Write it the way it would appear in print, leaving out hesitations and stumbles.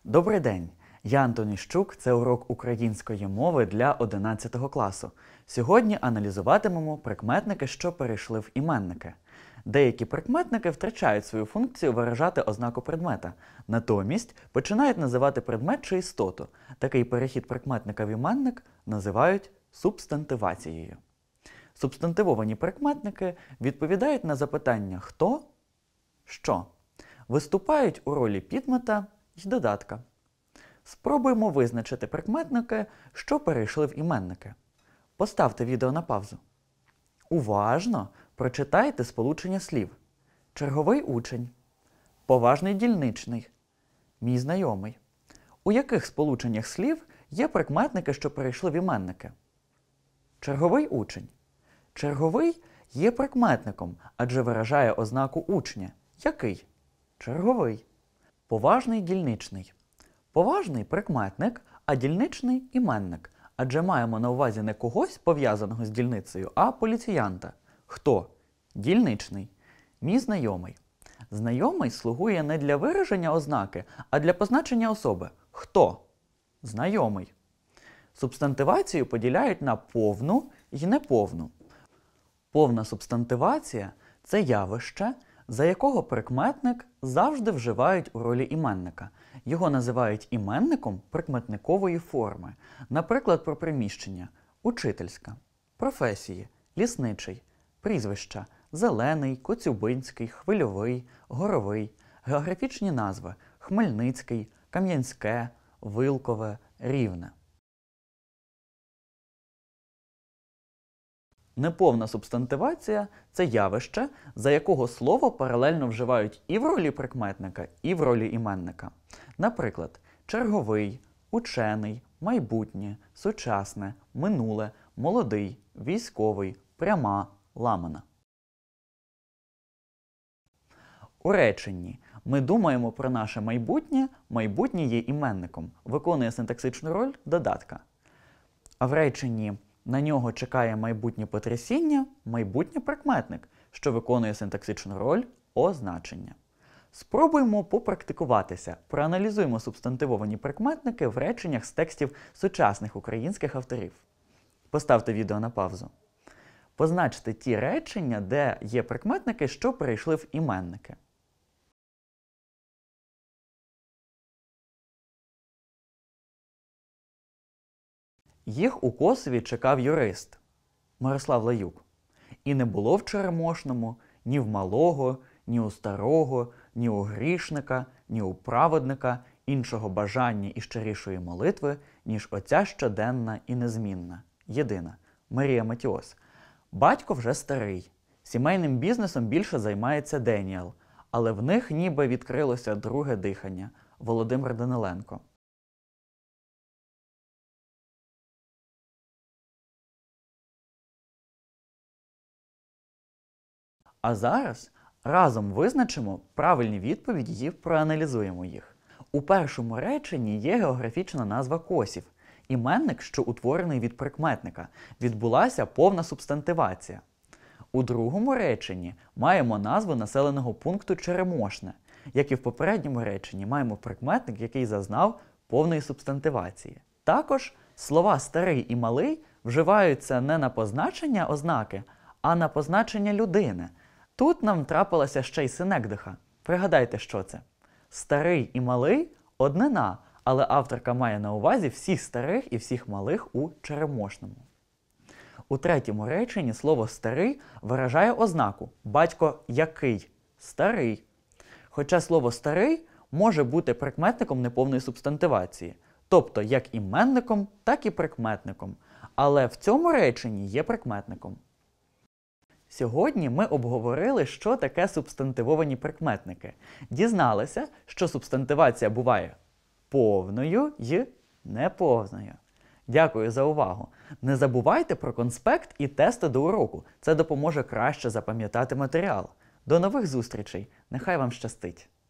Добрий день! Я Антон Іщук, це урок української мови для 11 класу. Сьогодні аналізуватимемо прикметники, що перейшли в іменники. Деякі прикметники втрачають свою функцію виражати ознаку предмета, натомість починають називати предмет чи істоту. Такий перехід прикметника в іменник називають субстантивацією. Субстантивовані прикметники відповідають на запитання «хто?», «що?», виступають у ролі підмета й додатка. Спробуємо визначити прикметники, що перейшли в іменники. Поставте відео на паузу. Уважно прочитайте сполучення слів. Черговий учень, поважний дільничний, мій знайомий. У яких сполученнях слів є прикметники, що перейшли в іменники? Черговий учень. Черговий є прикметником, адже виражає ознаку учня. Який? Черговий. Поважний дільничний. Поважний – прикметник, а дільничний – іменник. Адже маємо на увазі не когось, пов'язаного з дільницею, а поліціянта. Хто? Дільничний. Мій знайомий. Знайомий слугує не для вираження ознаки, а для позначення особи. Хто? Знайомий. Субстантивацію поділяють на повну і неповну. Повна субстантивація – це явище, за якого прикметник завжди вживають у ролі іменника. Його називають іменником прикметникової форми. Наприклад, про приміщення – учительська, професії – лісничий, прізвища – Зелений, Коцюбинський, Хвильовий, Горовий, географічні назви – Хмельницький, Кам'янське, Вилкове, Рівне. Неповна субстантивація – це явище, за якого слово паралельно вживають і в ролі прикметника, і в ролі іменника. Наприклад, черговий, учений, майбутнє, сучасне, минуле, молодий, військовий, пряма, ламана. У реченні ми думаємо про наше майбутнє, майбутнє є іменником, виконує синтаксичну роль додатка. А в реченні на нього чекає майбутнє потрясіння, майбутнє прикметник, що виконує синтаксичну роль означення. Спробуємо попрактикуватися, проаналізуємо субстантивовані прикметники в реченнях з текстів сучасних українських авторів. Поставте відео на паузу. Позначте ті речення, де є прикметники, що перейшли в іменники. Їх у Косові чекав юрист Мирослав Лаюк. І не було в Черемошному ні в малого, ні у старого, ні у грішника, ні у праведника іншого бажання і щирішої молитви, ніж оця щоденна і незмінна, єдина, Марія Матіос. Батько вже старий. Сімейним бізнесом більше займається Деніел, але в них ніби відкрилося друге дихання – Володимир Даниленко. А зараз разом визначимо правильні відповіді і проаналізуємо їх. У першому реченні є географічна назва Косів. Іменник, що утворений від прикметника. Відбулася повна субстантивація. У другому реченні маємо назву населеного пункту Черемошне. Як і в попередньому реченні, маємо прикметник, який зазнав повної субстантивації. Також слова «старий» і «малий» вживаються не на позначення ознаки, а на позначення людини. Тут нам трапилася ще й синекдиха. Пригадайте, що це. Старий і малий – однина, але авторка має на увазі всіх старих і всіх малих у Черемошному. У третьому реченні слово «старий» виражає ознаку «батько який?» – старий. Хоча слово «старий» може бути прикметником неповної субстантивації, тобто як іменником, так і прикметником, але в цьому реченні є прикметником. Сьогодні ми обговорили, що таке субстантивовані прикметники. Дізналися, що субстантивація буває повною й неповною. Дякую за увагу. Не забувайте про конспект і тести до уроку. Це допоможе краще запам'ятати матеріал. До нових зустрічей. Нехай вам щастить!